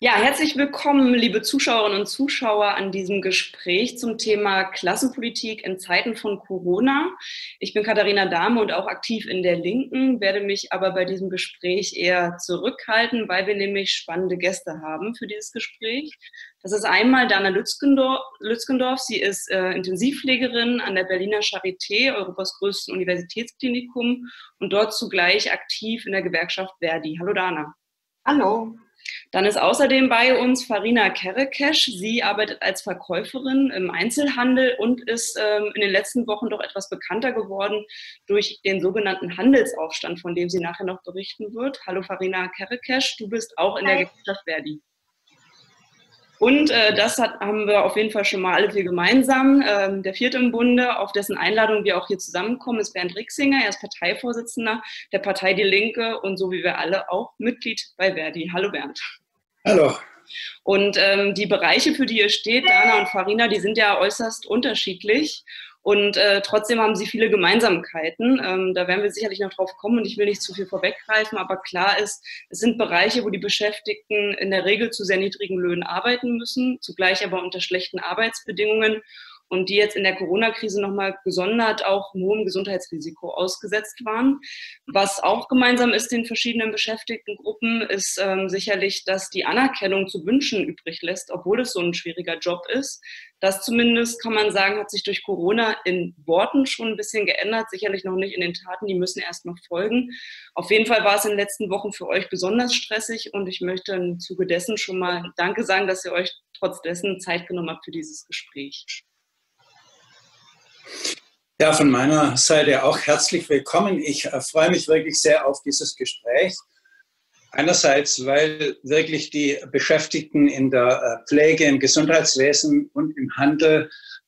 Ja, herzlich willkommen, liebe Zuschauerinnen und Zuschauer, an diesem Gespräch zum Thema Klassenpolitik in Zeiten von Corona. Ich bin Katharina Dahme und auch aktiv in der Linken, werde mich aber bei diesem Gespräch eher zurückhalten, weil wir nämlich spannende Gäste haben für dieses Gespräch. Das ist einmal Dana Lützgendorf. Sie ist Intensivpflegerin an der Berliner Charité, Europas größten Universitätsklinikum, und dort zugleich aktiv in der Gewerkschaft ver.di. Hallo Dana. Hallo. Dann ist außerdem bei uns Farina Kerekeş. Sie arbeitet als Verkäuferin im Einzelhandel und ist in den letzten Wochen doch etwas bekannter geworden durch den sogenannten Handelsaufstand, von dem sie nachher noch berichten wird. Hallo Farina Kerekeş, du bist auch in der Gewerkschaft ver.di. Und haben wir auf jeden Fall schon mal alle vier gemeinsam. Der vierte im Bunde, auf dessen Einladung wir auch hier zusammenkommen, ist Bernd Rixinger. Er ist Parteivorsitzender der Partei Die Linke und so wie wir alle auch Mitglied bei ver.di. Hallo Bernd. Hallo. Und die Bereiche, für die ihr steht, Dana und Farina, die sind ja äußerst unterschiedlich. Und trotzdem haben sie viele Gemeinsamkeiten. Da werden wir sicherlich noch drauf kommen und ich will nicht zu viel vorweggreifen, aber klar ist, es sind Bereiche, wo die Beschäftigten in der Regel zu sehr niedrigen Löhnen arbeiten müssen, zugleich aber unter schlechten Arbeitsbedingungen und die jetzt in der Corona-Krise nochmal gesondert auch einem hohen Gesundheitsrisiko ausgesetzt waren. Was auch gemeinsam ist den verschiedenen Beschäftigtengruppen, ist sicherlich, dass die Anerkennung zu wünschen übrig lässt, obwohl es so ein schwieriger Job ist. Das zumindest, kann man sagen, hat sich durch Corona in Worten schon ein bisschen geändert, sicherlich noch nicht in den Taten, die müssen erst noch folgen. Auf jeden Fall war es in den letzten Wochen für euch besonders stressig und ich möchte im Zuge dessen schon mal Danke sagen, dass ihr euch trotz dessen Zeit genommen habt für dieses Gespräch. Ja, von meiner Seite auch herzlich willkommen. Ich freue mich wirklich sehr auf dieses Gespräch. Einerseits, weil wirklich die Beschäftigten in der Pflege, im Gesundheitswesen und im Handel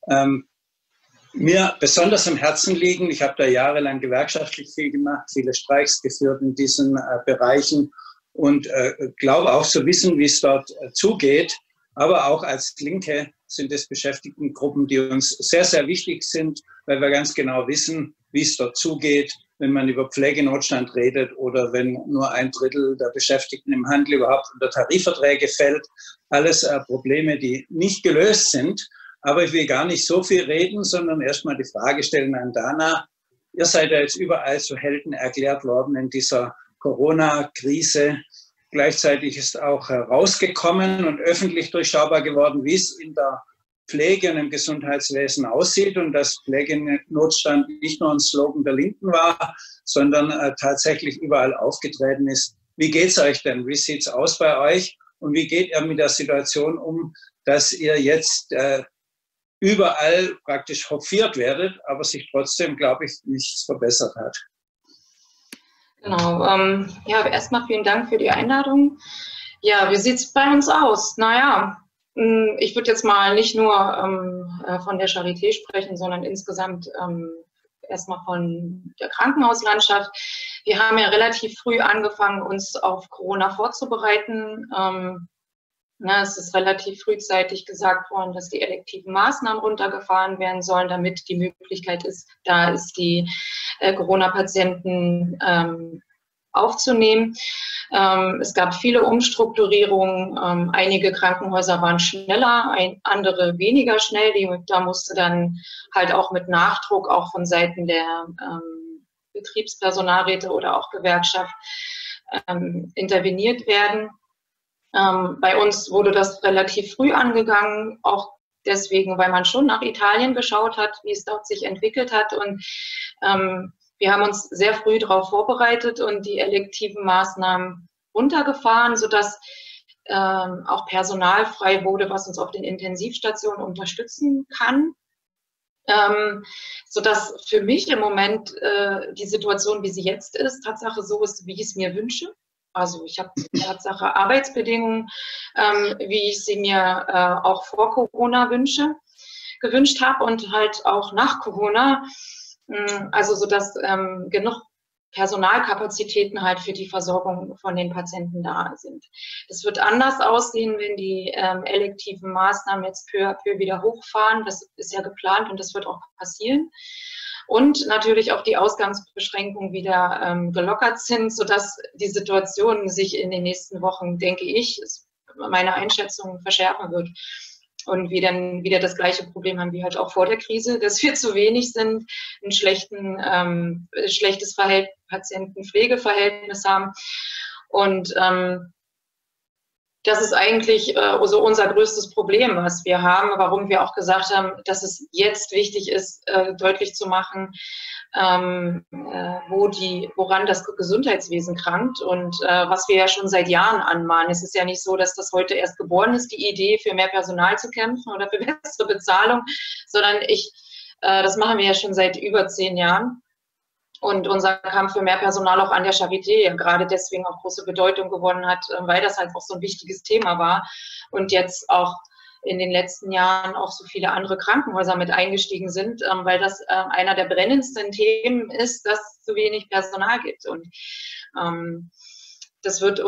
mir besonders am Herzen liegen. Ich habe da jahrelang gewerkschaftlich viel gemacht, viele Streiks geführt in diesen Bereichen und glaube auch zu wissen, wie es dort zugeht. Aber auch als Linke sind es Beschäftigtengruppen, die uns sehr, sehr wichtig sind, weil wir ganz genau wissen, wie es dort zugeht, wenn man über Pflegenotstand redet oder wenn nur ein Drittel der Beschäftigten im Handel überhaupt unter Tarifverträge fällt. Alles Probleme, die nicht gelöst sind. Aber ich will gar nicht so viel reden, sondern erstmal die Frage stellen an Dana. Ihr seid ja jetzt überall zu Helden erklärt worden in dieser Corona-Krise. Gleichzeitig ist auch herausgekommen und öffentlich durchschaubar geworden, wie es in der Pflege und im Gesundheitswesen aussieht und dass Pflegenotstand nicht nur ein Slogan der Linken war, sondern tatsächlich überall aufgetreten ist. Wie geht es euch denn? Wie sieht es aus bei euch? Und wie geht ihr mit der Situation um, dass ihr jetzt überall praktisch hofiert werdet, aber sich trotzdem, glaube ich, nichts verbessert hat? Genau, ja, erstmal vielen Dank für die Einladung. Ja, wie sieht es bei uns aus? Naja, ich würde jetzt mal nicht nur von der Charité sprechen, sondern insgesamt erstmal von der Krankenhauslandschaft. Wir haben ja relativ früh angefangen, uns auf Corona vorzubereiten. Es ist relativ frühzeitig gesagt worden, dass die elektiven Maßnahmen runtergefahren werden sollen, damit die Möglichkeit da ist, die Corona-Patienten aufzunehmen. Es gab viele Umstrukturierungen. Einige Krankenhäuser waren schneller, andere weniger schnell. Da musste dann halt auch mit Nachdruck auch von Seiten der Betriebspersonalräte oder auch Gewerkschaft interveniert werden. Bei uns wurde das relativ früh angegangen, auch deswegen, weil man schon nach Italien geschaut hat, wie es dort sich entwickelt hat. Und wir haben uns sehr früh darauf vorbereitet und die elektiven Maßnahmen runtergefahren, sodass auch Personal frei wurde, was uns auf den Intensivstationen unterstützen kann. Sodass für mich im Moment die Situation, wie sie jetzt ist, Tatsache so ist, wie ich es mir wünsche. Also ich habe Tatsache Arbeitsbedingungen, wie ich sie mir auch vor Corona gewünscht habe und halt auch nach Corona. Also so dass genug Personalkapazitäten halt für die Versorgung von den Patienten da sind. Es wird anders aussehen, wenn die elektiven Maßnahmen jetzt peu à peu wieder hochfahren. Das ist ja geplant und das wird auch passieren. Und natürlich auch die Ausgangsbeschränkungen wieder gelockert sind, sodass die Situation sich in den nächsten Wochen, denke ich, meine Einschätzung verschärfen wird. Und wir dann wieder das gleiche Problem haben wie halt auch vor der Krise, dass wir zu wenig sind, ein schlechtes Patienten-Pflege-Verhältnis haben. Und das ist eigentlich so unser größtes Problem, was wir haben, warum wir auch gesagt haben, dass es jetzt wichtig ist, deutlich zu machen, woran das Gesundheitswesen krankt und was wir ja schon seit Jahren anmahnen. Es ist ja nicht so, dass das heute erst geboren ist, die Idee, für mehr Personal zu kämpfen oder für bessere Bezahlung, sondern das machen wir ja schon seit über 10 Jahren. Und unser Kampf für mehr Personal auch an der Charité gerade deswegen auch große Bedeutung gewonnen hat, weil das halt auch so ein wichtiges Thema war und jetzt auch in den letzten Jahren auch so viele andere Krankenhäuser mit eingestiegen sind, weil das einer der brennendsten Themen ist, dass es zu wenig Personal gibt. Und das wird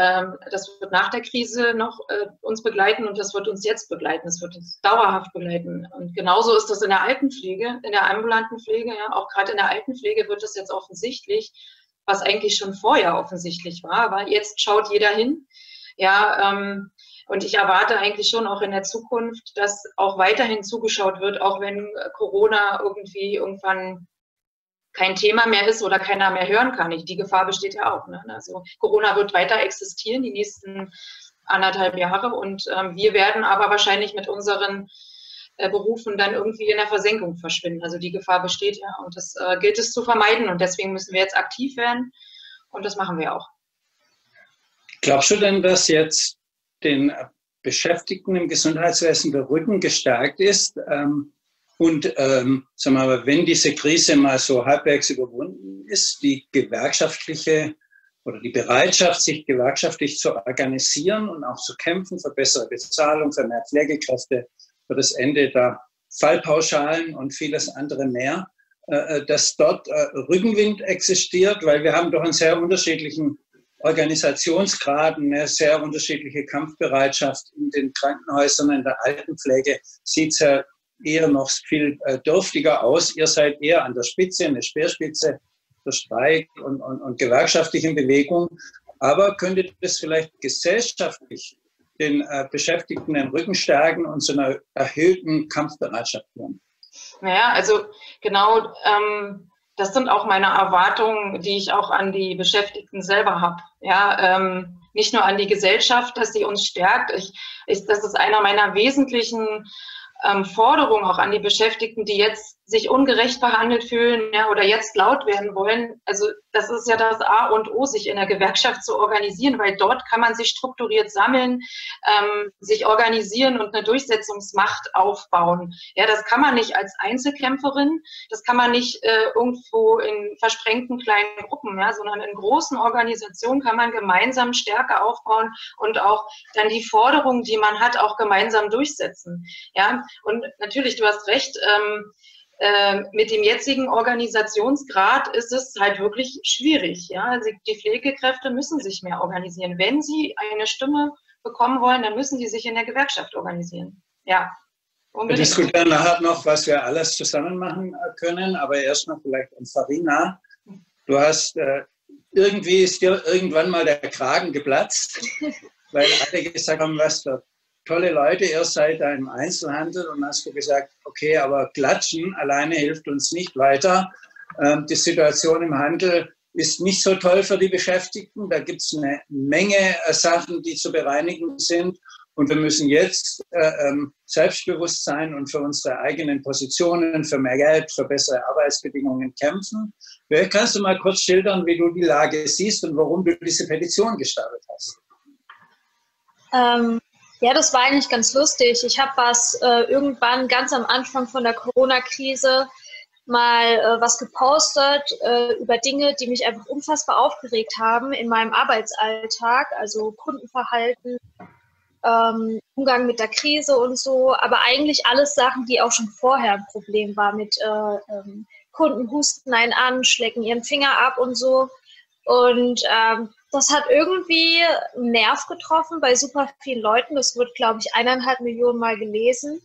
nach der Krise noch uns begleiten und das wird uns jetzt begleiten. Das wird uns dauerhaft begleiten. Und genauso ist das in der Altenpflege, in der ambulanten Pflege, ja, auch gerade in der Altenpflege wird das jetzt offensichtlich, was eigentlich schon vorher offensichtlich war, aber jetzt schaut jeder hin. Ja, und ich erwarte eigentlich schon auch in der Zukunft, dass auch weiterhin zugeschaut wird, auch wenn Corona irgendwann kein Thema mehr ist oder keiner mehr hören kann. Die Gefahr besteht ja auch. Ne? Also Corona wird weiter existieren, die nächsten 1,5 Jahre. Und wir werden aber wahrscheinlich mit unseren Berufen dann irgendwie in der Versenkung verschwinden. Also die Gefahr besteht ja. Und das gilt es zu vermeiden. Und deswegen müssen wir jetzt aktiv werden. Und das machen wir auch. Glaubst du denn, dass jetzt den Beschäftigten im Gesundheitswesen der Rücken gestärkt ist? Und sagen wir mal, wenn diese Krise mal so halbwegs überwunden ist, die gewerkschaftliche oder die Bereitschaft, sich gewerkschaftlich zu organisieren und auch zu kämpfen für bessere Bezahlung, für mehr Pflegekräfte, für das Ende der Fallpauschalen und vieles andere mehr, dass dort Rückenwind existiert, weil wir haben doch einen sehr unterschiedlichen Organisationsgrad, eine sehr unterschiedliche Kampfbereitschaft in den Krankenhäusern, in der Altenpflege sieht es ja eher noch viel dürftiger aus. Ihr seid eher an der Spitze, eine Speerspitze der Streik- und gewerkschaftlichen Bewegung. Aber könnte das vielleicht gesellschaftlich den Beschäftigten den Rücken stärken und zu einer erhöhten Kampfbereitschaft führen? Naja, also genau, das sind auch meine Erwartungen, die ich auch an die Beschäftigten selber habe. Ja, nicht nur an die Gesellschaft, dass sie uns stärkt. Das ist einer meiner wesentlichen Forderung auch an die Beschäftigten, die jetzt sich ungerecht behandelt fühlen, ja, oder jetzt laut werden wollen. Also das ist ja das A und O, sich in der Gewerkschaft zu organisieren, weil dort kann man sich strukturiert sammeln, sich organisieren und eine Durchsetzungsmacht aufbauen. Ja, das kann man nicht als Einzelkämpferin, das kann man nicht irgendwo in versprengten kleinen Gruppen, ja, sondern in großen Organisationen kann man gemeinsam Stärke aufbauen und auch dann die Forderungen, die man hat, auch gemeinsam durchsetzen. Ja, und natürlich, du hast recht, mit dem jetzigen Organisationsgrad ist es halt wirklich schwierig. Ja? Also die Pflegekräfte müssen sich mehr organisieren. Wenn sie eine Stimme bekommen wollen, dann müssen sie sich in der Gewerkschaft organisieren. Ja, unbedingt. Wir diskutieren nachher noch, was wir alles zusammen machen können, aber erst noch vielleicht an Farina. Du hast, irgendwie ist dir irgendwann mal der Kragen geplatzt, weil alle gesagt haben, was für tolle Leute, ihr seid da im Einzelhandel, und hast du gesagt, okay, aber Klatschen alleine hilft uns nicht weiter. Die Situation im Handel ist nicht so toll für die Beschäftigten. Da gibt es eine Menge Sachen, die zu bereinigen sind. Und wir müssen jetzt selbstbewusst sein und für unsere eigenen Positionen, für mehr Geld, für bessere Arbeitsbedingungen kämpfen. Vielleicht kannst du mal kurz schildern, wie du die Lage siehst und warum du diese Petition gestartet hast. Ja, das war eigentlich ganz lustig. Ich habe irgendwann ganz am Anfang von der Corona-Krise mal was gepostet über Dinge, die mich einfach unfassbar aufgeregt haben in meinem Arbeitsalltag, also Kundenverhalten, Umgang mit der Krise und so, aber eigentlich alles Sachen, die auch schon vorher ein Problem war mit Kunden husten einen an, schlecken ihren Finger ab und so. Und das hat irgendwie einen Nerv getroffen bei super vielen Leuten. Das wird, glaube ich, 1,5 Millionen Mal gelesen.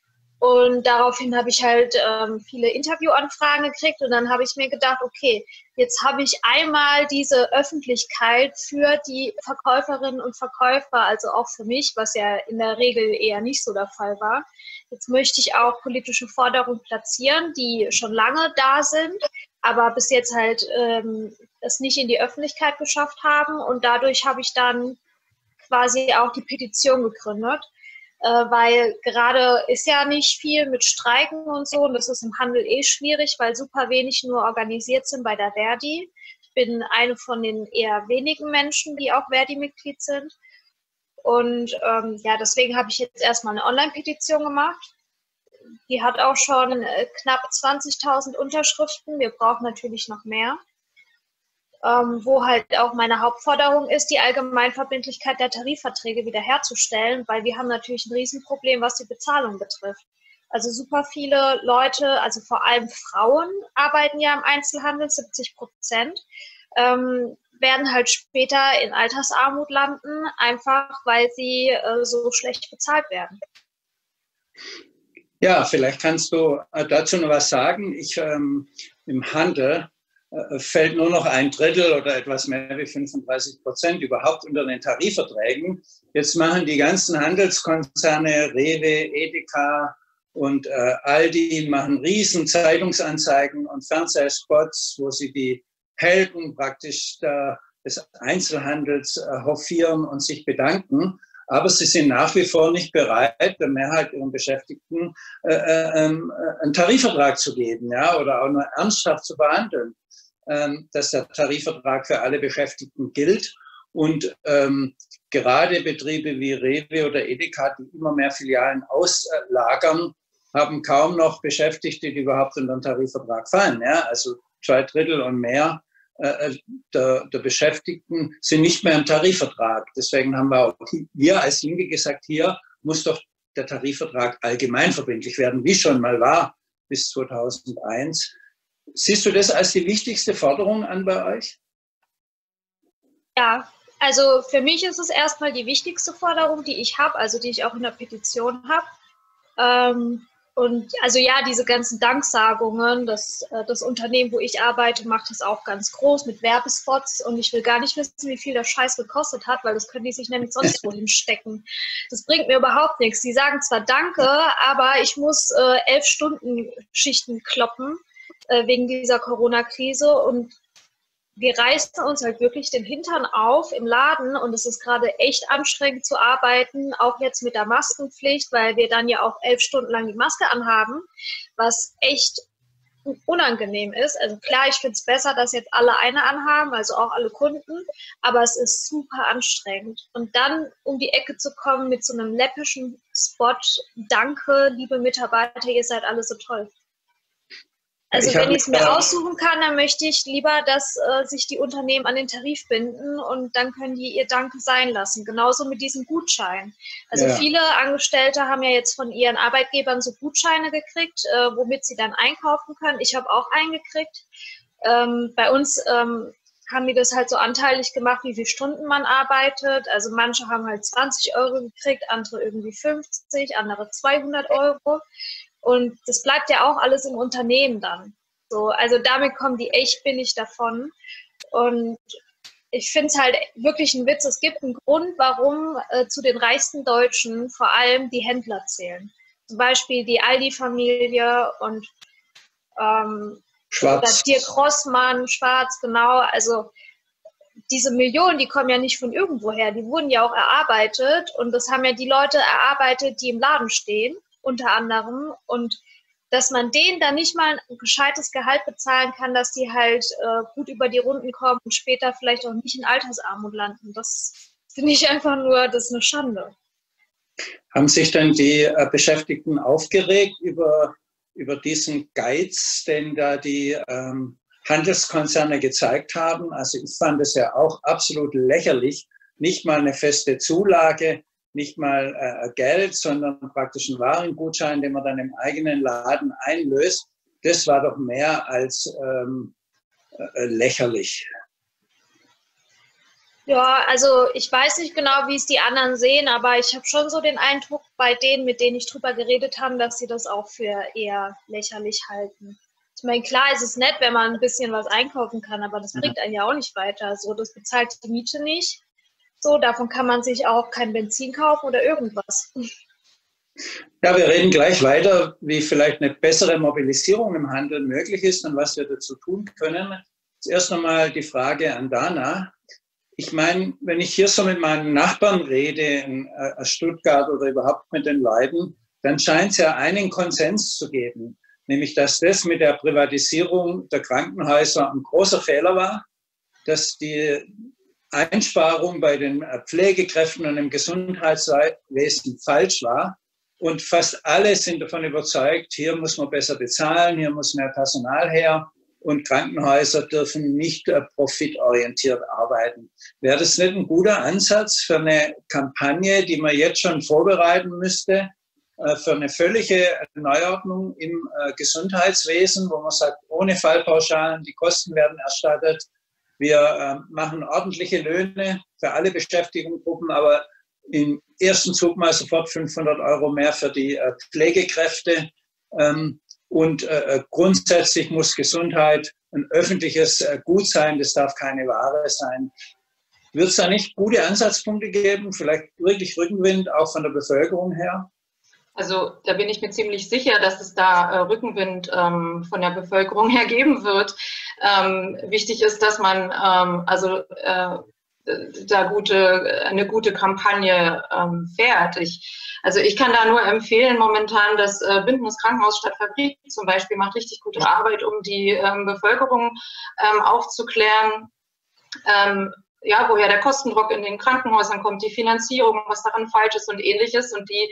Und daraufhin habe ich halt viele Interviewanfragen gekriegt. Und dann habe ich mir gedacht, okay, Jetzt habe ich einmal diese Öffentlichkeit für die Verkäuferinnen und Verkäufer, also auch für mich, was ja in der Regel eher nicht so der Fall war. Jetzt möchte ich auch politische Forderungen platzieren, die schon lange da sind, aber bis jetzt halt es nicht in die Öffentlichkeit geschafft haben. Und dadurch habe ich dann quasi auch die Petition gegründet, weil gerade ist ja nicht viel mit Streiken und so. Und das ist im Handel eh schwierig, weil super wenig nur organisiert sind bei der Verdi. Ich bin eine von den eher wenigen Menschen, die auch Verdi-Mitglied sind. Und ja, deswegen habe ich jetzt erstmal eine Online-Petition gemacht. Die hat auch schon knapp 20.000 Unterschriften. Wir brauchen natürlich noch mehr. Wo halt auch meine Hauptforderung ist, die Allgemeinverbindlichkeit der Tarifverträge wiederherzustellen, weil wir haben natürlich ein Riesenproblem, was die Bezahlung betrifft. Also super viele Leute, also vor allem Frauen, arbeiten ja im Einzelhandel, 70%, werden halt später in Altersarmut landen, einfach weil sie so schlecht bezahlt werden. Ja, vielleicht kannst du dazu noch was sagen. Im Handel fällt nur noch 1/3 oder etwas mehr wie 35% überhaupt unter den Tarifverträgen. Jetzt machen die ganzen Handelskonzerne, Rewe, Edeka und Aldi, machen riesen Zeitungsanzeigen und Fernsehspots, wo sie die Helden praktisch des Einzelhandels hofieren und sich bedanken. Aber sie sind nach wie vor nicht bereit, der Mehrheit ihren Beschäftigten einen Tarifvertrag zu geben, ja, oder auch nur ernsthaft zu behandeln, dass der Tarifvertrag für alle Beschäftigten gilt. Und gerade Betriebe wie Rewe oder Edeka, die immer mehr Filialen auslagern, haben kaum noch Beschäftigte, die überhaupt unter den Tarifvertrag fallen. Ja? Also 2/3 und mehr der Beschäftigten sind nicht mehr im Tarifvertrag. Deswegen haben wir als Linke gesagt, hier muss doch der Tarifvertrag allgemeinverbindlich werden, wie schon mal war bis 2001. Siehst du das als die wichtigste Forderung an bei euch? Ja, also für mich ist es erstmal die wichtigste Forderung, die ich habe, also die ich auch in der Petition habe. Und also ja, diese ganzen Danksagungen, das Unternehmen, wo ich arbeite, macht das auch ganz groß mit Werbespots und ich will gar nicht wissen, wie viel der Scheiß gekostet hat, weil das können die sich nämlich sonst wohin stecken. Das bringt mir überhaupt nichts. Die sagen zwar Danke, aber ich muss 11-Stunden-Schichten kloppen wegen dieser Corona-Krise und wir reißen uns halt wirklich den Hintern auf im Laden und es ist gerade echt anstrengend zu arbeiten, auch jetzt mit der Maskenpflicht, weil wir dann ja auch 11 Stunden lang die Maske anhaben, was echt unangenehm ist. Also klar, ich finde es besser, dass jetzt alle eine anhaben, also auch alle Kunden, aber es ist super anstrengend. Und dann um die Ecke zu kommen mit so einem läppischen Spot, danke, liebe Mitarbeiter, ihr seid alle so toll. Also wenn ich es mir aussuchen kann, dann möchte ich lieber, dass sich die Unternehmen an den Tarif binden und dann können die ihr Danke sein lassen. Genauso mit diesem Gutschein. Also viele Angestellte haben ja jetzt von ihren Arbeitgebern so Gutscheine gekriegt, womit sie dann einkaufen können. Ich habe auch einen gekriegt. Bei uns haben die das halt so anteilig gemacht, wie viele Stunden man arbeitet. Also manche haben halt 20 € gekriegt, andere irgendwie 50, andere 200 €. Und das bleibt ja auch alles im Unternehmen dann. So, also damit kommen die echt billig davon. Und ich finde es halt wirklich ein Witz. Es gibt einen Grund, warum zu den reichsten Deutschen vor allem die Händler zählen. Zum Beispiel die Aldi-Familie und Schwarz. Dirk Rossmann, Schwarz, genau. Also diese Millionen, die kommen ja nicht von irgendwoher. Die wurden ja auch erarbeitet. Und das haben ja die Leute erarbeitet, die im Laden stehen, unter anderem, und dass man denen dann nicht mal ein gescheites Gehalt bezahlen kann, dass die halt gut über die Runden kommen und später vielleicht auch nicht in Altersarmut landen. Das finde ich einfach nur, das ist eine Schande. Haben sich dann die Beschäftigten aufgeregt über diesen Geiz, den da die Handelskonzerne gezeigt haben? Also ich fand es ja auch absolut lächerlich, nicht mal eine feste Zulage, nicht mal Geld, sondern praktisch einen Warengutschein, den man dann im eigenen Laden einlöst. Das war doch mehr als lächerlich. Ja, also ich weiß nicht genau, wie es die anderen sehen, aber ich habe schon so den Eindruck bei denen, mit denen ich drüber geredet habe, dass sie das auch für eher lächerlich halten. Ich meine, klar ist es nett, wenn man ein bisschen was einkaufen kann, aber das bringt einen ja auch nicht weiter. So, das bezahlt die Miete nicht. So, davon kann man sich auch kein Benzin kaufen oder irgendwas. Ja, wir reden gleich weiter, wie vielleicht eine bessere Mobilisierung im Handel möglich ist und was wir dazu tun können. Zuerst nochmal die Frage an Dana. Ich meine, wenn ich hier so mit meinen Nachbarn rede in Stuttgart oder überhaupt mit den Leuten, dann scheint es ja einen Konsens zu geben, nämlich dass das mit der Privatisierung der Krankenhäuser ein großer Fehler war, dass die Einsparung bei den Pflegekräften und im Gesundheitswesen falsch war. Und fast alle sind davon überzeugt, hier muss man besser bezahlen, hier muss mehr Personal her und Krankenhäuser dürfen nicht profitorientiert arbeiten. Wäre das nicht ein guter Ansatz für eine Kampagne, die man jetzt schon vorbereiten müsste, für eine völlige Neuordnung im Gesundheitswesen, wo man sagt, ohne Fallpauschalen, die Kosten werden erstattet, wir machen ordentliche Löhne für alle Beschäftigungsgruppen, aber im ersten Zug mal sofort 500 € mehr für die Pflegekräfte. Und grundsätzlich muss Gesundheit ein öffentliches Gut sein, das darf keine Ware sein. Wird es da nicht gute Ansatzpunkte geben, vielleicht wirklich Rückenwind auch von der Bevölkerung her? Also da bin ich mir ziemlich sicher, dass es da Rückenwind von der Bevölkerung her geben wird. Wichtig ist, dass man da eine gute Kampagne fährt. Ich kann da nur empfehlen momentan, das Bündnis Krankenhaus statt Fabrik zum Beispiel macht richtig gute Arbeit, um die Bevölkerung aufzuklären, ja, woher der Kostendruck in den Krankenhäusern kommt, die Finanzierung, was daran falsch ist und ähnliches. Und die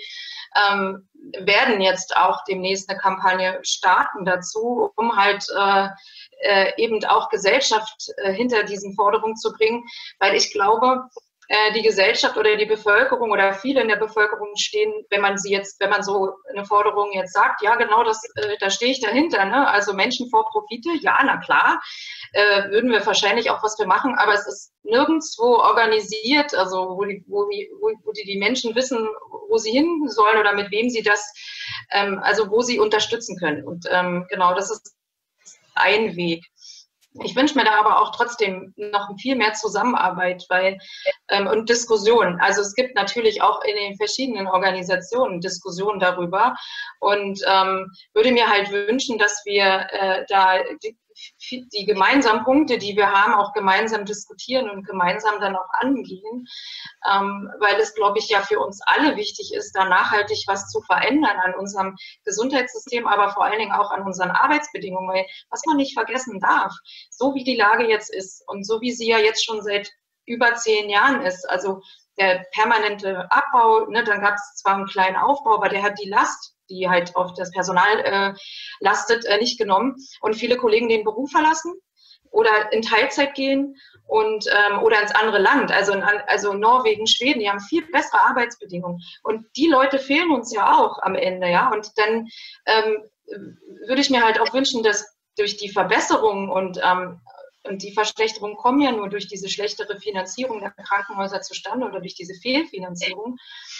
werden jetzt auch demnächst eine Kampagne starten dazu, um halt eben auch Gesellschaft hinter diesen Forderungen zu bringen, weil ich glaube, die Gesellschaft oder die Bevölkerung oder viele in der Bevölkerung stehen, wenn man so eine Forderung jetzt sagt, ja genau, da stehe ich dahinter, ne? Also Menschen vor Profite, ja, na klar, würden wir wahrscheinlich auch was für machen, aber es ist nirgendwo organisiert, also wo die Menschen wissen, wo sie hin sollen oder mit wem sie das, also wo sie unterstützen können. Und genau, das ist ein Weg. Ich wünsche mir da aber auch trotzdem noch viel mehr Zusammenarbeit und Diskussion. Also es gibt natürlich auch in den verschiedenen Organisationen Diskussionen darüber und würde mir halt wünschen, dass wir da die gemeinsamen Punkte, die wir haben, auch gemeinsam diskutieren und gemeinsam dann auch angehen, weil es, glaube ich, ja für uns alle wichtig ist, da nachhaltig was zu verändern an unserem Gesundheitssystem, aber vor allen Dingen auch an unseren Arbeitsbedingungen, weil was man nicht vergessen darf, so wie die Lage jetzt ist und so wie sie ja jetzt schon seit über 10 Jahren ist, also der permanente Abbau, ne, dann gab es zwar einen kleinen Aufbau, aber der hat die Last, die halt auf das Personal lastet, nicht genommen. Und viele Kollegen den Beruf verlassen oder in Teilzeit gehen und oder ins andere Land, also Norwegen, Schweden, die haben viel bessere Arbeitsbedingungen. Und die Leute fehlen uns ja auch am Ende, ja. Und dann würde ich mir halt auch wünschen, dass durch die Verbesserungen und die Verschlechterungen kommen ja nur durch diese schlechtere Finanzierung der Krankenhäuser zustande oder durch diese Fehlfinanzierung,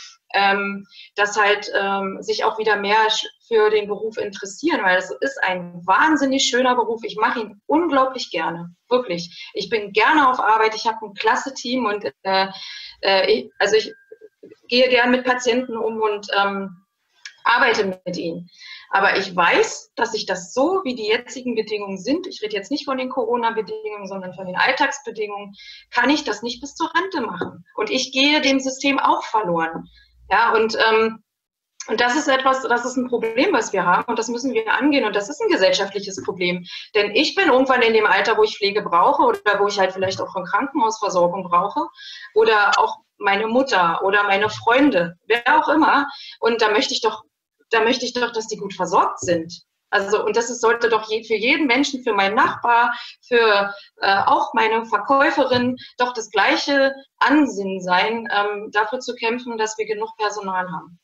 dass halt sich auch wieder mehr für den Beruf interessieren, weil es ist ein wahnsinnig schöner Beruf. Ich mache ihn unglaublich gerne, wirklich. Ich bin gerne auf Arbeit, ich habe ein klasse Team und ich gehe gern mit Patienten um und arbeite mit ihnen. Aber ich weiß, dass ich das so, wie die jetzigen Bedingungen sind, ich rede jetzt nicht von den Corona-Bedingungen, sondern von den Alltagsbedingungen, kann ich das nicht bis zur Rente machen. Und ich gehe dem System auch verloren. Ja, und das ist das ist ein Problem, was wir haben und das müssen wir angehen und das ist ein gesellschaftliches Problem. Denn ich bin irgendwann in dem Alter, wo ich Pflege brauche oder wo ich halt vielleicht auch eine Krankenhausversorgung brauche oder auch meine Mutter oder meine Freunde, wer auch immer. Und da möchte ich doch, dass die gut versorgt sind. Also, und sollte doch für jeden Menschen, für meinen Nachbar, für auch meine Verkäuferin doch das gleiche Ansinnen sein, dafür zu kämpfen, dass wir genug Personal haben.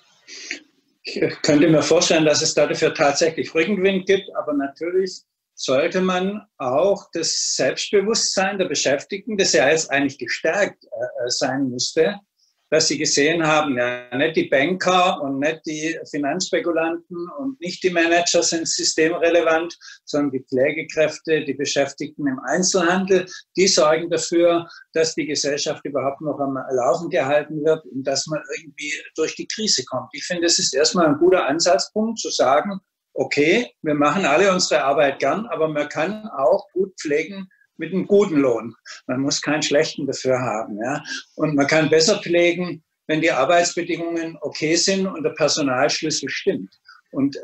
Ich könnte mir vorstellen, dass es dafür tatsächlich Rückenwind gibt, aber natürlich sollte man auch das Selbstbewusstsein der Beschäftigten, das ja jetzt eigentlich gestärkt sein müsste, dass sie gesehen haben, ja, nicht die Banker und nicht die Finanzspekulanten und nicht die Manager sind systemrelevant, sondern die Pflegekräfte, die Beschäftigten im Einzelhandel, die sorgen dafür, dass die Gesellschaft überhaupt noch am Laufen gehalten wird und dass man irgendwie durch die Krise kommt. Ich finde, es ist erstmal ein guter Ansatzpunkt zu sagen, okay, wir machen alle unsere Arbeit gern, aber man kann auch gut pflegen mit einem guten Lohn. Man muss keinen schlechten dafür haben. Ja? Und man kann besser pflegen, wenn die Arbeitsbedingungen okay sind und der Personalschlüssel stimmt. Und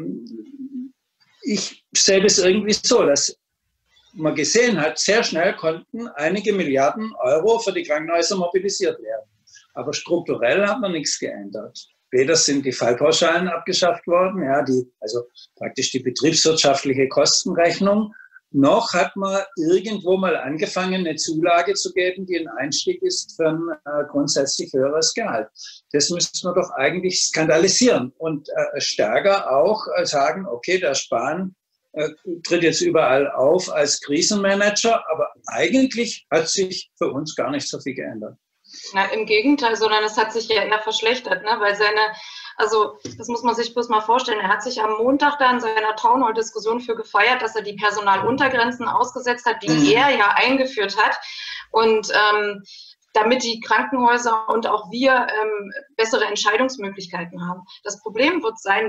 ich sehe das irgendwie so, dass man gesehen hat, sehr schnell konnten einige Milliarden Euro für die Krankenhäuser mobilisiert werden. Aber strukturell hat man nichts geändert. Weder sind die Fallpauschalen abgeschafft worden, ja, also praktisch die betriebswirtschaftliche Kostenrechnung, noch hat man irgendwo mal angefangen, eine Zulage zu geben, die ein Einstieg ist für ein grundsätzlich höheres Gehalt. Das müsste man doch eigentlich skandalisieren und stärker auch sagen, okay, der Spahn tritt jetzt überall auf als Krisenmanager, aber eigentlich hat sich für uns gar nicht so viel geändert. Na, im Gegenteil, sondern es hat sich ja eher verschlechtert, ne? Weil also das muss man sich bloß mal vorstellen, er hat sich am Montag da in seiner Townhall-Diskussion für gefeiert, dass er die Personaluntergrenzen ausgesetzt hat, die er ja eingeführt hat. Und damit die Krankenhäuser und auch wir bessere Entscheidungsmöglichkeiten haben. Das Problem wird sein,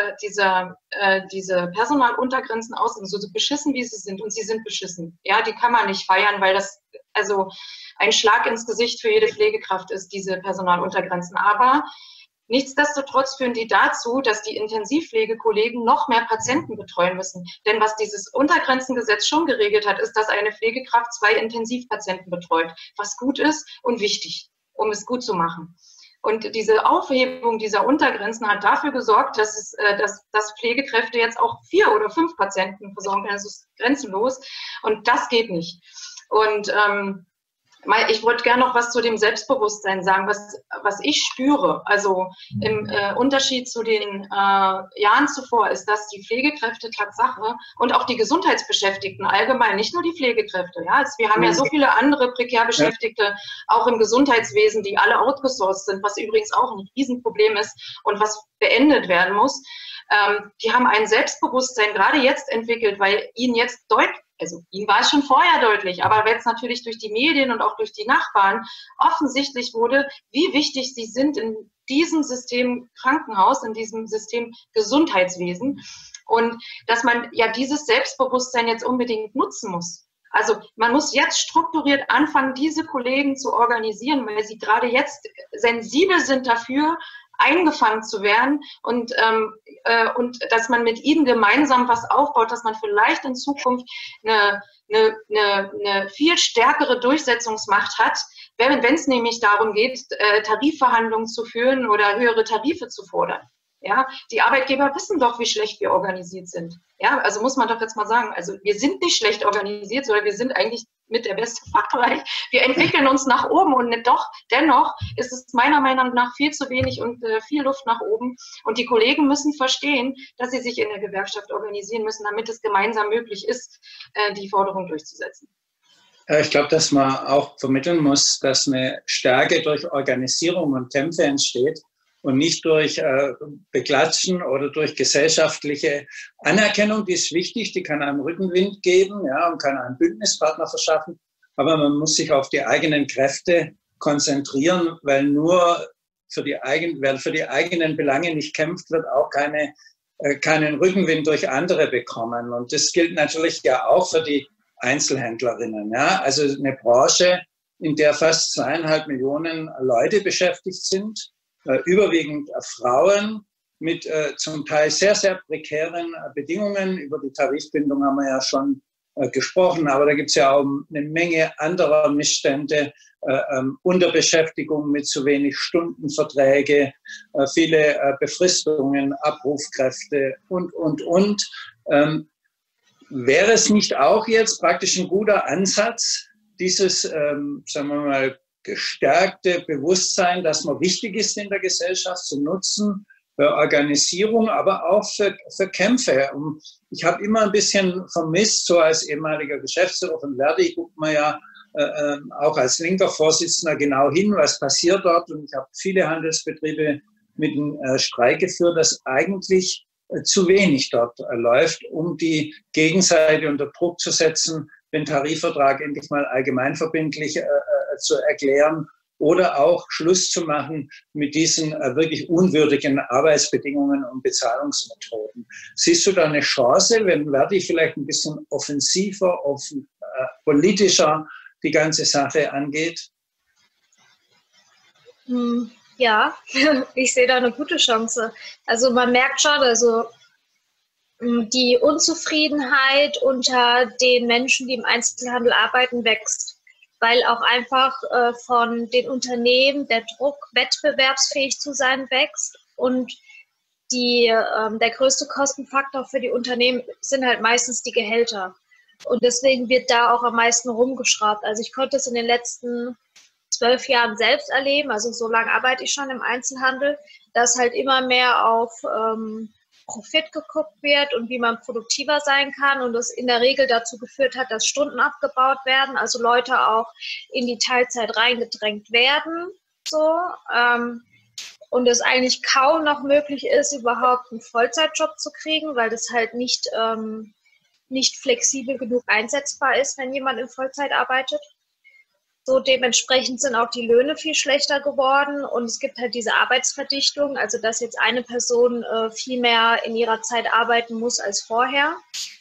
diese Personaluntergrenzen aussehen, so beschissen wie sie sind, und sie sind beschissen. Ja, die kann man nicht feiern, weil das also ein Schlag ins Gesicht für jede Pflegekraft ist, diese Personaluntergrenzen. Aber nichtsdestotrotz führen die dazu, dass die Intensivpflegekollegen noch mehr Patienten betreuen müssen. Denn was dieses Untergrenzengesetz schon geregelt hat, ist, dass eine Pflegekraft 2 Intensivpatienten betreut, was gut ist und wichtig, um es gut zu machen. Und diese Aufhebung dieser Untergrenzen hat dafür gesorgt, dass Pflegekräfte jetzt auch 4 oder 5 Patienten versorgen können. Das ist grenzenlos und das geht nicht. Und ich wollte gerne noch was zu dem Selbstbewusstsein sagen, was ich spüre. Also im Unterschied zu den Jahren zuvor ist, dass die Pflegekräfte Tatsache und auch die Gesundheitsbeschäftigten allgemein, nicht nur die Pflegekräfte. Ja, wir haben ja so viele andere prekär Beschäftigte, auch im Gesundheitswesen, die alle outgesourced sind, was übrigens auch ein Riesenproblem ist und was beendet werden muss. Die haben ein Selbstbewusstsein gerade jetzt entwickelt, weil ihnen jetzt ihnen war es schon vorher deutlich, aber jetzt natürlich durch die Medien und auch durch die Nachbarn offensichtlich wurde, wie wichtig sie sind in diesem System Krankenhaus, in diesem System Gesundheitswesen und dass man ja dieses Selbstbewusstsein jetzt unbedingt nutzen muss. Also man muss jetzt strukturiert anfangen, diese Kollegen zu organisieren, weil sie gerade jetzt sensibel sind dafür, eingefangen zu werden und dass man mit ihnen gemeinsam was aufbaut, dass man vielleicht in Zukunft eine viel stärkere Durchsetzungsmacht hat, wenn es nämlich darum geht, Tarifverhandlungen zu führen oder höhere Tarife zu fordern. Ja, die Arbeitgeber wissen doch, wie schlecht wir organisiert sind. Ja, also muss man doch jetzt mal sagen, also wir sind nicht schlecht organisiert, sondern wir sind eigentlich mit der beste Fachbereich. Wir entwickeln uns nach oben und dennoch ist es meiner Meinung nach viel zu wenig und viel Luft nach oben. Und die Kollegen müssen verstehen, dass sie sich in der Gewerkschaft organisieren müssen, damit es gemeinsam möglich ist, die Forderung durchzusetzen. Ich glaube, dass man auch vermitteln muss, dass eine Stärke durch Organisierung und Kämpfe entsteht und nicht durch Beklatschen oder durch gesellschaftliche Anerkennung. Die ist wichtig, die kann einem Rückenwind geben, ja, und kann einen Bündnispartner verschaffen. Aber man muss sich auf die eigenen Kräfte konzentrieren, weil nur wer für die eigenen Belange nicht kämpft, wird auch keinen Rückenwind durch andere bekommen. Und das gilt natürlich ja auch für die Einzelhändlerinnen. Ja. Also eine Branche, in der fast 2,5 Millionen Leute beschäftigt sind, überwiegend Frauen mit zum Teil sehr, sehr prekären Bedingungen. Über die Tarifbindung haben wir ja schon gesprochen, aber da gibt es ja auch eine Menge anderer Missstände, Unterbeschäftigung mit zu wenig Stundenverträge, viele Befristungen, Abrufkräfte und. Wäre es nicht auch jetzt praktisch ein guter Ansatz, dieses, sagen wir mal, gestärkte Bewusstsein, dass man wichtig ist in der Gesellschaft, zu nutzen für Organisierung, aber auch für Kämpfe. Und ich habe immer ein bisschen vermisst, so als ehemaliger Geschäftsführer von Verdi, guckt man ja auch als linker Vorsitzender genau hin, was passiert dort. Und ich habe viele Handelsbetriebe mit dem Streik geführt, dass eigentlich zu wenig dort läuft, um die Gegenseite unter Druck zu setzen, den Tarifvertrag endlich mal allgemeinverbindlich zu erklären oder auch Schluss zu machen mit diesen wirklich unwürdigen Arbeitsbedingungen und Bezahlungsmethoden. Siehst du da eine Chance, wenn Verdi vielleicht ein bisschen offensiver, politischer die ganze Sache angeht? Ja, ich sehe da eine gute Chance. Also man merkt schon, also die Unzufriedenheit unter den Menschen, die im Einzelhandel arbeiten, wächst, weil auch einfach von den Unternehmen der Druck, wettbewerbsfähig zu sein, wächst. Und der größte Kostenfaktor für die Unternehmen sind halt meistens die Gehälter. Und deswegen wird da auch am meisten rumgeschraubt. Also ich konnte es in den letzten 12 Jahren selbst erleben, also so lange arbeite ich schon im Einzelhandel, dass halt immer mehr auf Profit geguckt wird und wie man produktiver sein kann und das in der Regel dazu geführt hat, dass Stunden abgebaut werden, also Leute auch in die Teilzeit reingedrängt werden, so, und es eigentlich kaum noch möglich ist, überhaupt einen Vollzeitjob zu kriegen, weil das halt nicht flexibel genug einsetzbar ist, wenn jemand in Vollzeit arbeitet. So dementsprechend sind auch die Löhne viel schlechter geworden und es gibt halt diese Arbeitsverdichtung, also dass jetzt eine Person viel mehr in ihrer Zeit arbeiten muss als vorher.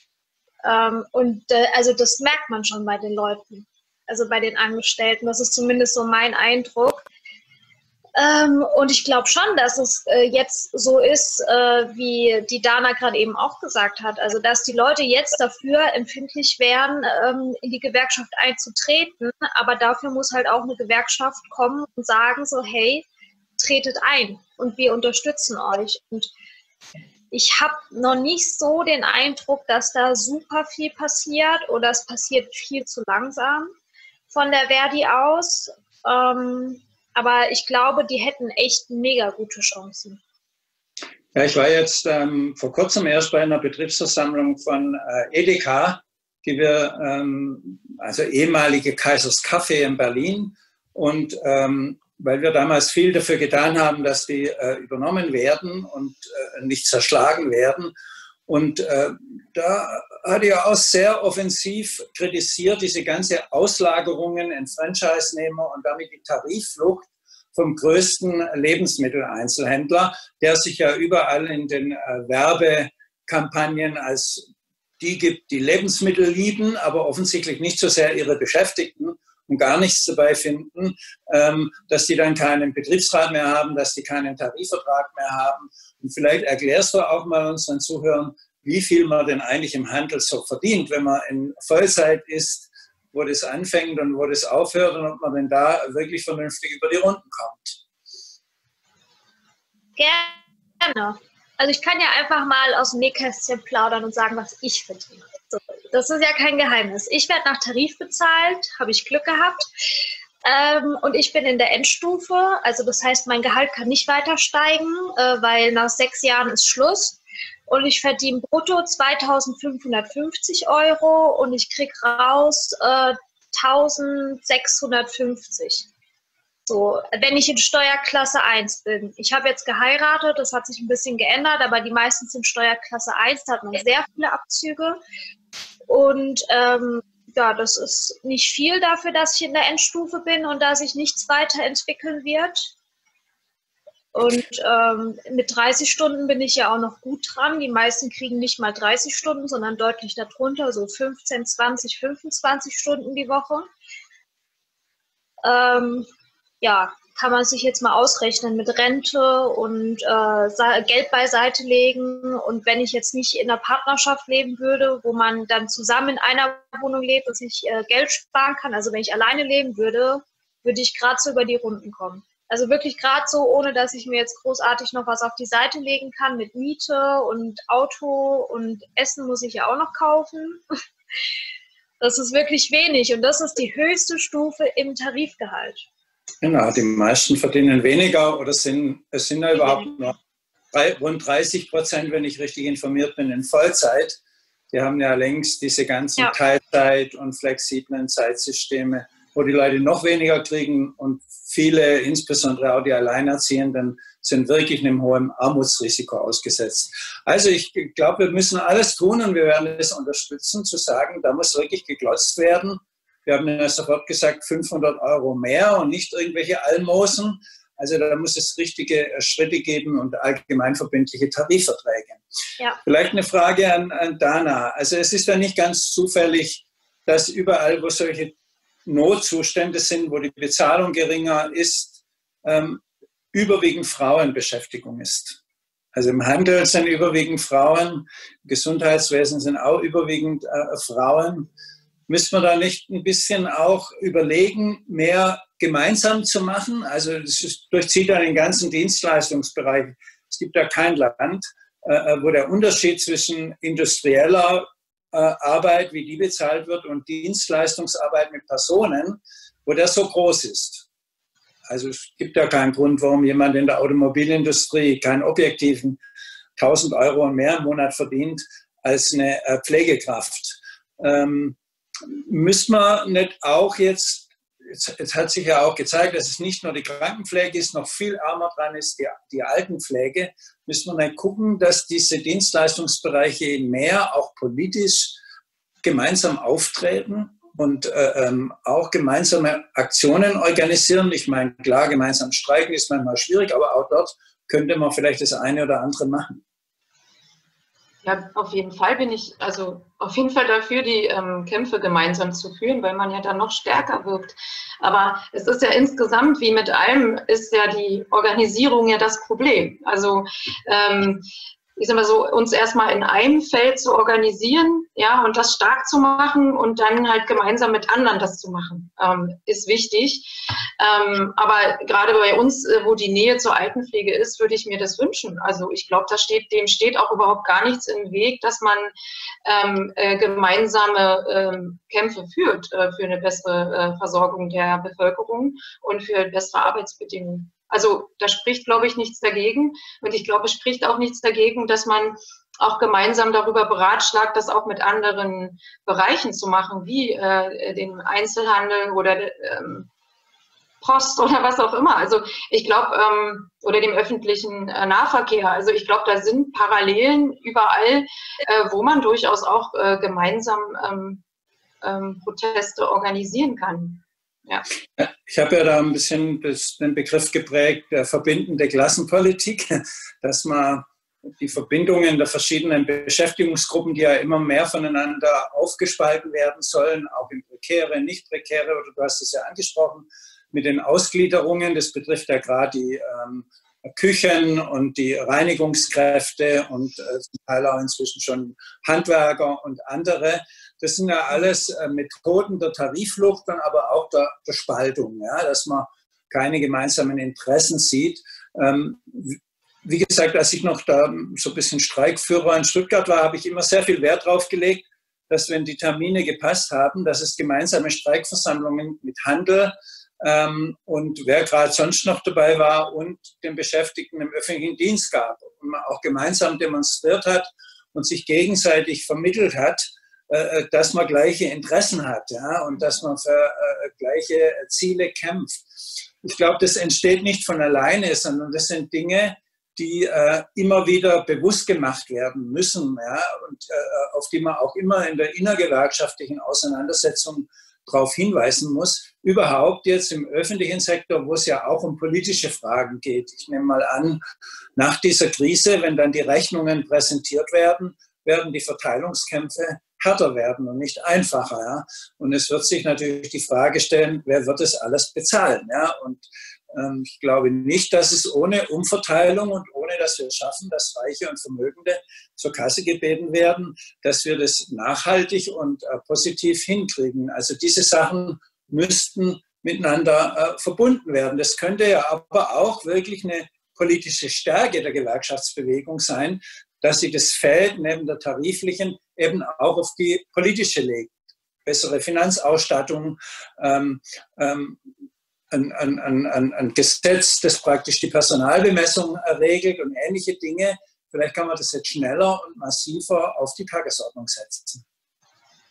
Also das merkt man schon bei den Leuten, also bei den Angestellten. Das ist zumindest so mein Eindruck. Und ich glaube schon, dass es jetzt so ist, wie die Dana gerade eben auch gesagt hat. Also, dass die Leute jetzt dafür empfindlich wären, in die Gewerkschaft einzutreten. Aber dafür muss halt auch eine Gewerkschaft kommen und sagen so, hey, tretet ein und wir unterstützen euch. Und ich habe noch nicht so den Eindruck, dass da super viel passiert oder es passiert viel zu langsam von der Verdi aus. Aber ich glaube, die hätten echt mega gute Chancen. Ja, ich war jetzt vor kurzem erst bei einer Betriebsversammlung von Edeka, die wir, also ehemalige Kaisers Kaffee in Berlin. Und weil wir damals viel dafür getan haben, dass die übernommen werden und nicht zerschlagen werden. Und da hat er auch sehr offensiv kritisiert, diese ganze Auslagerungen in Franchise-Nehmer und damit die Tarifflucht vom größten Lebensmitteleinzelhändler, der sich ja überall in den Werbekampagnen als die gibt, die Lebensmittel lieben, aber offensichtlich nicht so sehr ihre Beschäftigten und gar nichts dabei finden, dass die dann keinen Betriebsrat mehr haben, dass die keinen Tarifvertrag mehr haben. Und vielleicht erklärst du auch mal unseren Zuhörern, wie viel man denn eigentlich im Handel so verdient, wenn man in Vollzeit ist, wo das anfängt und wo das aufhört und ob man denn da wirklich vernünftig über die Runden kommt. Gerne. Also ich kann ja einfach mal aus dem Nähkästchen plaudern und sagen, was ich verdiene. So, das ist ja kein Geheimnis. Ich werde nach Tarif bezahlt, habe ich Glück gehabt. Und ich bin in der Endstufe, also das heißt, mein Gehalt kann nicht weiter steigen, weil nach 6 Jahren ist Schluss. Und ich verdiene brutto 2.550 € und ich kriege raus 1.650. So, wenn ich in Steuerklasse 1 bin. Ich habe jetzt geheiratet, das hat sich ein bisschen geändert, aber die meisten sind Steuerklasse 1, da hat man sehr viele Abzüge. Und ja, das ist nicht viel dafür, dass ich in der Endstufe bin und da sich nichts weiterentwickeln wird. Und mit 30 Stunden bin ich ja auch noch gut dran. Die meisten kriegen nicht mal 30 Stunden, sondern deutlich darunter, so 15, 20, 25 Stunden die Woche. Ja, kann man sich jetzt mal ausrechnen mit Rente und Geld beiseite legen. Und wenn ich jetzt nicht in einer Partnerschaft leben würde, wo man dann zusammen in einer Wohnung lebt und sich Geld sparen kann, also wenn ich alleine leben würde, würde ich gerade so über die Runden kommen. Also wirklich gerade so, ohne dass ich mir jetzt großartig noch was auf die Seite legen kann mit Miete und Auto und Essen muss ich ja auch noch kaufen. Das ist wirklich wenig und das ist die höchste Stufe im Tarifgehalt. Genau, die meisten verdienen weniger oder es sind ja überhaupt nur rund 30%, wenn ich richtig informiert bin, in Vollzeit. Die haben ja längst diese ganzen Teilzeit- und flexiblen Zeitsysteme wo die Leute noch weniger kriegen und viele, insbesondere auch die Alleinerziehenden, sind wirklich einem hohen Armutsrisiko ausgesetzt. Also ich glaube, wir müssen alles tun und wir werden es unterstützen, zu sagen, da muss wirklich geglotzt werden. Wir haben ja sofort gesagt, 500 € mehr und nicht irgendwelche Almosen. Also da muss es richtige Schritte geben und allgemeinverbindliche Tarifverträge. Ja. Vielleicht eine Frage an Dana. Also es ist ja nicht ganz zufällig, dass überall, wo solche Notzustände sind, wo die Bezahlung geringer ist, überwiegend Frauenbeschäftigung ist. Also im Handel sind überwiegend Frauen, im Gesundheitswesen sind auch überwiegend Frauen. Müssen wir da nicht ein bisschen auch überlegen, mehr gemeinsam zu machen? Also das durchzieht ja den ganzen Dienstleistungsbereich. Es gibt ja kein Land, wo der Unterschied zwischen industrieller Arbeit, wie die bezahlt wird, und Dienstleistungsarbeit mit Personen, wo der so groß ist. Also es gibt ja keinen Grund, warum jemand in der Automobilindustrie keinen objektiven 1.000 € und mehr im Monat verdient als eine Pflegekraft. Müssen wir nicht auch jetzt hat sich ja auch gezeigt, dass es nicht nur die Krankenpflege ist, noch viel ärmer dran ist die Altenpflege, müssen wir nicht gucken, dass diese Dienstleistungsbereiche mehr auch politisch gemeinsam auftreten und auch gemeinsame Aktionen organisieren. Ich meine, klar, gemeinsam streiken ist manchmal schwierig, aber auch dort könnte man vielleicht das eine oder andere machen. Ja, auf jeden Fall bin ich auf jeden Fall dafür, die Kämpfe gemeinsam zu führen, weil man ja dann noch stärker wirkt. Aber es ist ja insgesamt, wie mit allem, ist ja die Organisierung ja das Problem. Also ich sag mal so, uns erstmal in einem Feld zu organisieren, ja, und das stark zu machen und dann halt gemeinsam mit anderen das zu machen, ist wichtig. Aber gerade bei uns, wo die Nähe zur Altenpflege ist, würde ich mir das wünschen. Also ich glaube, dem steht auch überhaupt gar nichts im Weg, dass man gemeinsame Kämpfe führt für eine bessere Versorgung der Bevölkerung und für bessere Arbeitsbedingungen. Also da spricht, glaube ich, nichts dagegen. Und ich glaube, es spricht auch nichts dagegen, dass man auch gemeinsam darüber beratschlagt, das auch mit anderen Bereichen zu machen, wie den Einzelhandel oder Post oder was auch immer. Also ich glaube, oder dem öffentlichen Nahverkehr. Also ich glaube, da sind Parallelen überall, wo man durchaus auch gemeinsam Proteste organisieren kann. Ja. Ich habe ja da ein bisschen den Begriff geprägt, der verbindende Klassenpolitik, dass man die Verbindungen der verschiedenen Beschäftigungsgruppen, die ja immer mehr voneinander aufgespalten werden sollen, auch in prekäre, nicht prekäre, oder du hast es ja angesprochen, mit den Ausgliederungen, das betrifft ja gerade die Küchen und die Reinigungskräfte und zum Teil auch inzwischen schon Handwerker und andere. Das sind ja alles Methoden der Tarifflucht, dann aber auch der Spaltung, ja, dass man keine gemeinsamen Interessen sieht. Wie gesagt, als ich noch da so ein bisschen Streikführer in Stuttgart war, habe ich immer sehr viel Wert darauf gelegt, dass, wenn die Termine gepasst haben, dass es gemeinsame Streikversammlungen mit Handel und wer gerade sonst noch dabei war und den Beschäftigten im öffentlichen Dienst gab und man auch gemeinsam demonstriert hat und sich gegenseitig vermittelt hat, dass man gleiche Interessen hat, ja, und dass man für gleiche Ziele kämpft. Ich glaube, das entsteht nicht von alleine, sondern das sind Dinge, die immer wieder bewusst gemacht werden müssen, ja, und auf die man auch immer in der innergewerkschaftlichen Auseinandersetzung darauf hinweisen muss. Überhaupt jetzt im öffentlichen Sektor, wo es ja auch um politische Fragen geht. Ich nehme mal an, nach dieser Krise, wenn dann die Rechnungen präsentiert werden, werden die Verteilungskämpfe härter werden und nicht einfacher. Ja? Und es wird sich natürlich die Frage stellen, wer wird das alles bezahlen? Ja? Und ich glaube nicht, dass es ohne Umverteilung und ohne, dass wir es schaffen, dass Reiche und Vermögende zur Kasse gebeten werden, dass wir das nachhaltig und positiv hinkriegen. Also diese Sachen müssten miteinander verbunden werden. Das könnte ja aber auch wirklich eine politische Stärke der Gewerkschaftsbewegung sein, dass sie das Feld neben der tariflichen eben auch auf die politische legt. Bessere Finanzausstattung, ein Gesetz, das praktisch die Personalbemessung regelt und ähnliche Dinge. Vielleicht kann man das jetzt schneller und massiver auf die Tagesordnung setzen.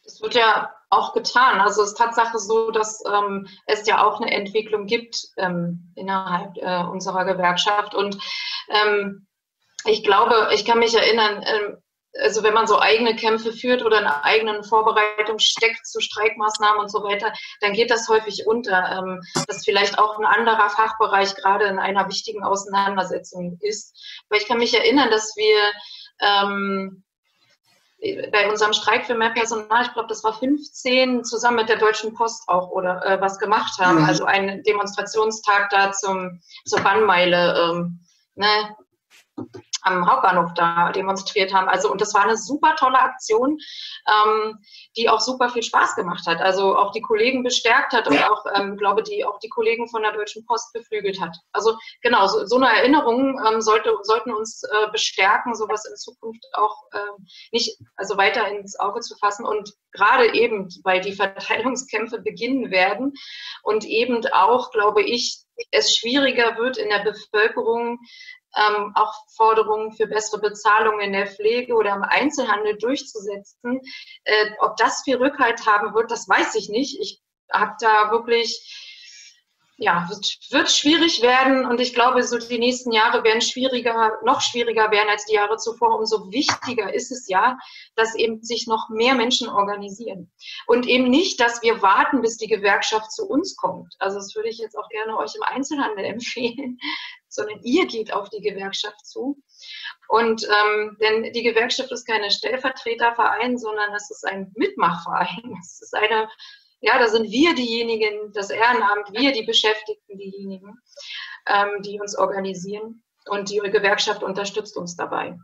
Das wird ja auch getan. Also es ist Tatsache so, dass es ja auch eine Entwicklung gibt innerhalb unserer Gewerkschaft. Und ich glaube, ich kann mich erinnern, also wenn man so eigene Kämpfe führt oder in einer eigenen Vorbereitung steckt zu Streikmaßnahmen und so weiter, dann geht das häufig unter. Das ist vielleicht auch ein anderer Fachbereich gerade in einer wichtigen Auseinandersetzung ist. Aber ich kann mich erinnern, dass wir bei unserem Streik für mehr Personal, ich glaube, das war 15, zusammen mit der Deutschen Post auch oder was gemacht haben. Also einen Demonstrationstag da zur Bannmeile ne, am Hauptbahnhof da demonstriert haben. Also, und das war eine super tolle Aktion, die auch super viel Spaß gemacht hat. Also auch die Kollegen bestärkt hat und auch, glaube ich, auch die Kollegen von der Deutschen Post beflügelt hat. Also genau, so eine Erinnerung sollten uns bestärken, sowas in Zukunft auch nicht, also weiter ins Auge zu fassen. Und gerade eben, weil die Verteilungskämpfe beginnen werden und eben auch, glaube ich, es schwieriger wird in der Bevölkerung, auch Forderungen für bessere Bezahlung in der Pflege oder im Einzelhandel durchzusetzen. Ob das viel Rückhalt haben wird, das weiß ich nicht. Ich habe da wirklich, ja, wird schwierig werden und ich glaube, so die nächsten Jahre werden noch schwieriger werden als die Jahre zuvor. Umso wichtiger ist es ja, dass eben sich noch mehr Menschen organisieren. Und eben nicht, dass wir warten, bis die Gewerkschaft zu uns kommt. Also das würde ich jetzt auch gerne euch im Einzelhandel empfehlen, sondern ihr geht auf die Gewerkschaft zu. Und denn die Gewerkschaft ist keine Stellvertreterverein, sondern es ist ein Mitmachverein. Es ist eine, ja, da sind wir diejenigen, das Ehrenamt, wir die Beschäftigten diejenigen, die uns organisieren. Und die Gewerkschaft unterstützt uns dabei.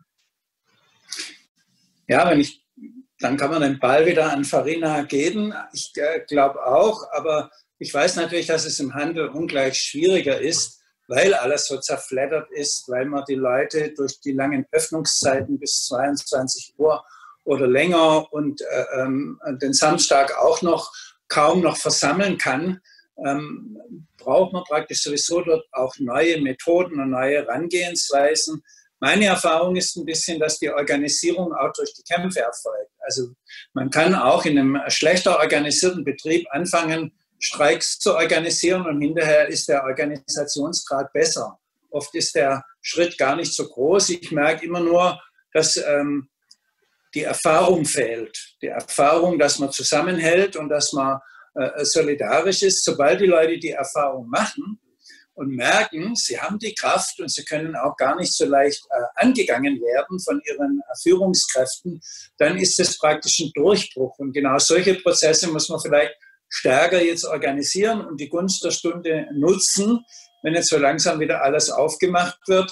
Ja, dann kann man den Ball wieder an Farina geben. Ich glaube auch, aber ich weiß natürlich, dass es im Handel ungleich schwieriger ist, weil alles so zerfleddert ist, weil man die Leute durch die langen Öffnungszeiten bis 22 Uhr oder länger und den Samstag auch noch kaum noch versammeln kann, braucht man praktisch sowieso dort auch neue Methoden und neue Herangehensweisen. Meine Erfahrung ist ein bisschen, dass die Organisierung auch durch die Kämpfe erfolgt. Also man kann auch in einem schlechter organisierten Betrieb anfangen, Streiks zu organisieren und hinterher ist der Organisationsgrad besser. Oft ist der Schritt gar nicht so groß. Ich merke immer nur, dass die Erfahrung fehlt. Die Erfahrung, dass man zusammenhält und dass man solidarisch ist. Sobald die Leute die Erfahrung machen und merken, sie haben die Kraft und sie können auch gar nicht so leicht angegangen werden von ihren Führungskräften, dann ist es praktisch ein Durchbruch. Und genau solche Prozesse muss man vielleicht stärker jetzt organisieren und die Gunst der Stunde nutzen, wenn jetzt so langsam wieder alles aufgemacht wird,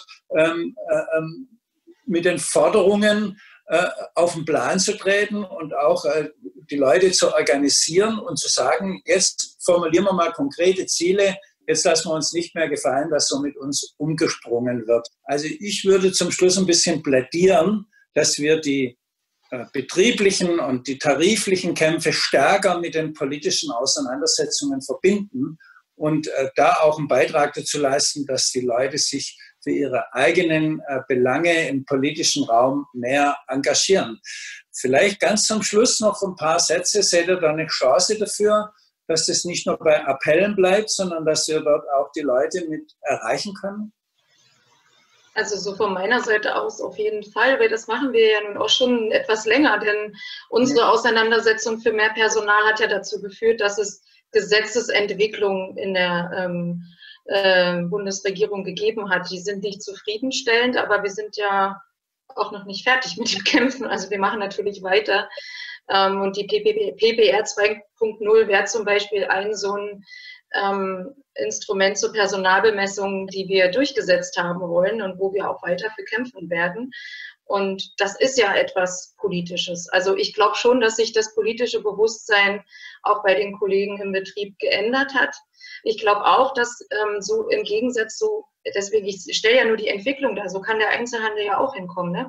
mit den Forderungen auf den Plan zu treten und auch die Leute zu organisieren und zu sagen, jetzt formulieren wir mal konkrete Ziele, jetzt lassen wir uns nicht mehr gefallen, dass so mit uns umgesprungen wird. Also ich würde zum Schluss ein bisschen plädieren, dass wir die betrieblichen und die tariflichen Kämpfe stärker mit den politischen Auseinandersetzungen verbinden und da auch einen Beitrag dazu leisten, dass die Leute sich für ihre eigenen Belange im politischen Raum mehr engagieren. Vielleicht ganz zum Schluss noch ein paar Sätze. Seht ihr da eine Chance dafür, dass das nicht nur bei Appellen bleibt, sondern dass wir dort auch die Leute mit erreichen können? Also so von meiner Seite aus auf jeden Fall, weil das machen wir ja nun auch schon etwas länger, denn unsere Auseinandersetzung für mehr Personal hat ja dazu geführt, dass es Gesetzesentwicklungen in der Bundesregierung gegeben hat. Die sind nicht zufriedenstellend, aber wir sind ja auch noch nicht fertig mit dem Kämpfen. Also wir machen natürlich weiter. Und die PPR 2.0 wäre zum Beispiel ein so ein Instrument zur Personalbemessung, die wir durchgesetzt haben wollen und wo wir auch weiter für kämpfen werden. Und das ist ja etwas Politisches. Also ich glaube schon, dass sich das politische Bewusstsein auch bei den Kollegen im Betrieb geändert hat. Ich glaube auch, dass so im Gegensatz so, deswegen, ich stelle ja nur die Entwicklung da, so kann der Einzelhandel ja auch hinkommen, ne?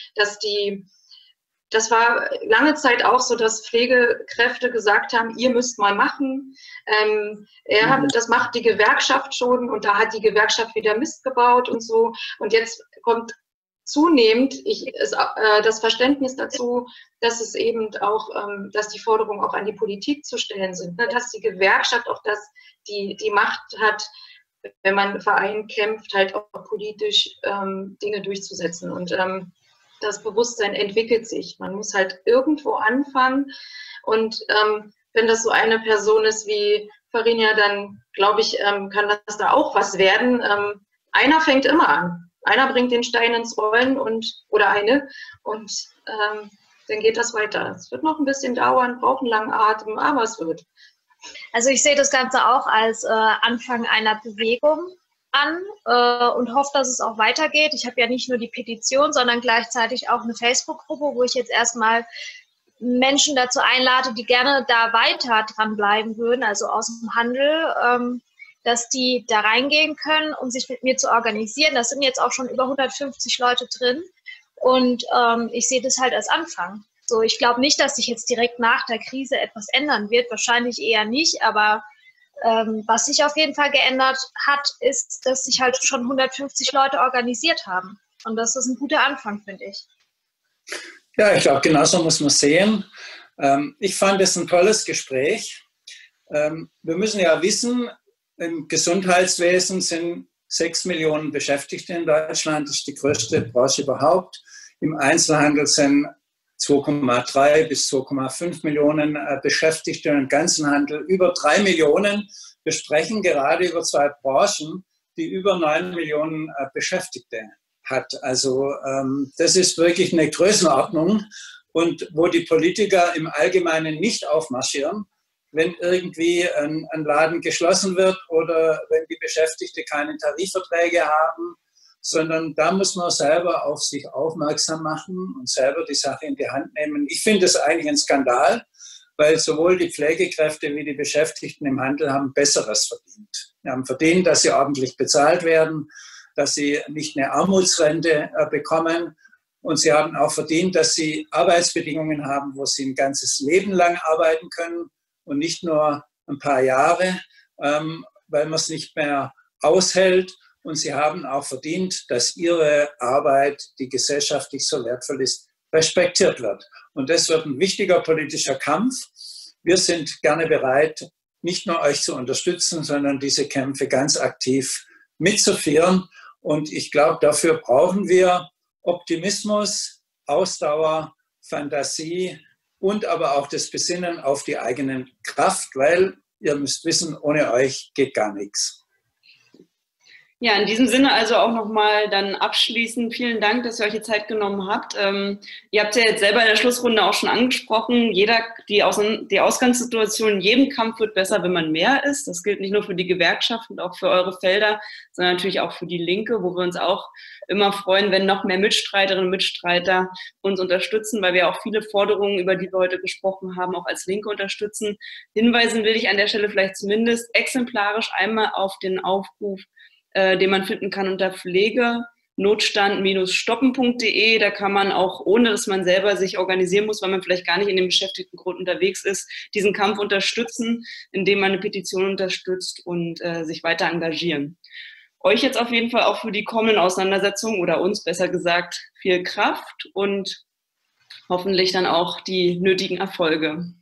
Das war lange Zeit auch so, dass Pflegekräfte gesagt haben, ihr müsst mal machen. Das macht die Gewerkschaft schon und da hat die Gewerkschaft wieder Mist gebaut und so. Und jetzt kommt zunehmend das Verständnis dazu, dass es eben auch, dass die Forderungen auch an die Politik zu stellen sind, ne? Dass die Gewerkschaft auch die Macht hat, wenn man im Verein kämpft, halt auch politisch Dinge durchzusetzen. Und das Bewusstsein entwickelt sich. Man muss halt irgendwo anfangen. Und wenn das so eine Person ist wie Farina, dann glaube ich, kann das da auch was werden. Einer fängt immer an. Einer bringt den Stein ins Rollen oder eine und dann geht das weiter. Es wird noch ein bisschen dauern, braucht einen langen Atem, aber es wird. Also ich sehe das Ganze auch als Anfang einer Bewegung an und hoffe, dass es auch weitergeht. Ich habe ja nicht nur die Petition, sondern gleichzeitig auch eine Facebook-Gruppe, wo ich jetzt erstmal Menschen dazu einlade, die gerne da weiter dranbleiben würden, also aus dem Handel, dass die da reingehen können, um sich mit mir zu organisieren. Da sind jetzt auch schon über 150 Leute drin und ich sehe das halt als Anfang. So, ich glaube nicht, dass sich jetzt direkt nach der Krise etwas ändern wird, wahrscheinlich eher nicht, aber was sich auf jeden Fall geändert hat, ist, dass sich halt schon 150 Leute organisiert haben und das ist ein guter Anfang, finde ich. Ja, ich glaube, genauso muss man sehen. Ich fand es ein tolles Gespräch. Wir müssen ja wissen, im Gesundheitswesen sind 6 Millionen Beschäftigte in Deutschland, das ist die größte Branche überhaupt. Im Einzelhandel sind 2,3 bis 2,5 Millionen Beschäftigte und im ganzen Handel über 3 Millionen. Wir sprechen gerade über 2 Branchen, die über 9 Millionen Beschäftigte hat. Also das ist wirklich eine Größenordnung und wo die Politiker im Allgemeinen nicht aufmarschieren, wenn irgendwie ein Laden geschlossen wird oder wenn die Beschäftigten keine Tarifverträge haben, sondern da muss man selber auf sich aufmerksam machen und selber die Sache in die Hand nehmen. Ich finde es eigentlich ein Skandal, weil sowohl die Pflegekräfte wie die Beschäftigten im Handel haben Besseres verdient. Sie haben verdient, dass sie ordentlich bezahlt werden, dass sie nicht eine Armutsrente bekommen und sie haben auch verdient, dass sie Arbeitsbedingungen haben, wo sie ein ganzes Leben lang arbeiten können und nicht nur ein paar Jahre, weil man es nicht mehr aushält. Und sie haben auch verdient, dass ihre Arbeit, die gesellschaftlich so wertvoll ist, respektiert wird. Und das wird ein wichtiger politischer Kampf. Wir sind gerne bereit, nicht nur euch zu unterstützen, sondern diese Kämpfe ganz aktiv mitzuführen. Und ich glaube, dafür brauchen wir Optimismus, Ausdauer, Fantasie und aber auch das Besinnen auf die eigene Kraft, weil ihr müsst wissen, ohne euch geht gar nichts. Ja, in diesem Sinne also auch nochmal dann abschließend vielen Dank, dass ihr euch die Zeit genommen habt. Ihr habt ja jetzt selber in der Schlussrunde auch schon angesprochen, die Ausgangssituation in jedem Kampf wird besser, wenn man mehr ist. Das gilt nicht nur für die Gewerkschaft und auch für eure Felder, sondern natürlich auch für die Linke, wo wir uns auch immer freuen, wenn noch mehr Mitstreiterinnen und Mitstreiter uns unterstützen, weil wir auch viele Forderungen, über die wir heute gesprochen haben, auch als Linke unterstützen. Hinweisen will ich an der Stelle vielleicht zumindest exemplarisch einmal auf den Aufruf, den man finden kann unter pflegenotstand-stoppen.de. Da kann man auch, ohne dass man selber sich organisieren muss, weil man vielleicht gar nicht in dem Beschäftigtengrund unterwegs ist, diesen Kampf unterstützen, indem man eine Petition unterstützt und sich weiter engagieren. Euch jetzt auf jeden Fall auch für die kommenden Auseinandersetzungen oder uns besser gesagt viel Kraft und hoffentlich dann auch die nötigen Erfolge.